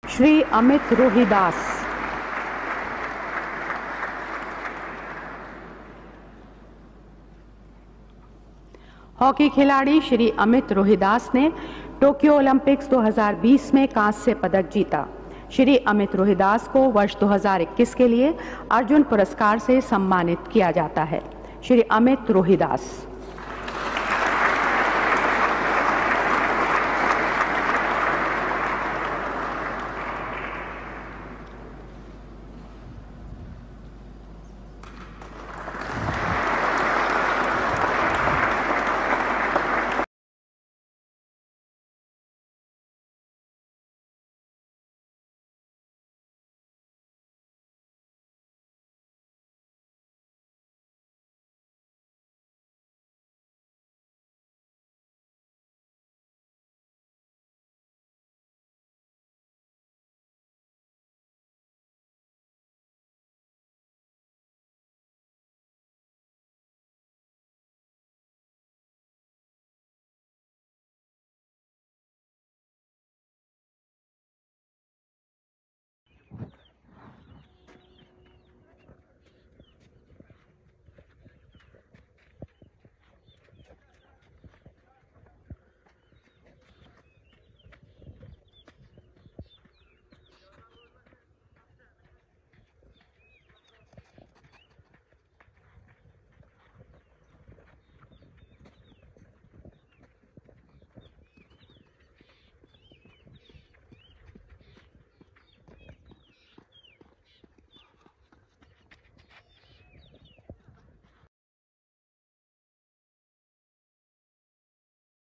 Shri Amit Rohidas. Hockey खिलाड़ी श्री अमित रोहिदास ने Tokyo Olympics 2020 में कांस्य पदक जीता। श्री अमित रोहिदास को वर्ष 2021 के लिए अर्जुन पुरस्कार से सम्मानित किया जाता है। श्री अमित रोहिदास।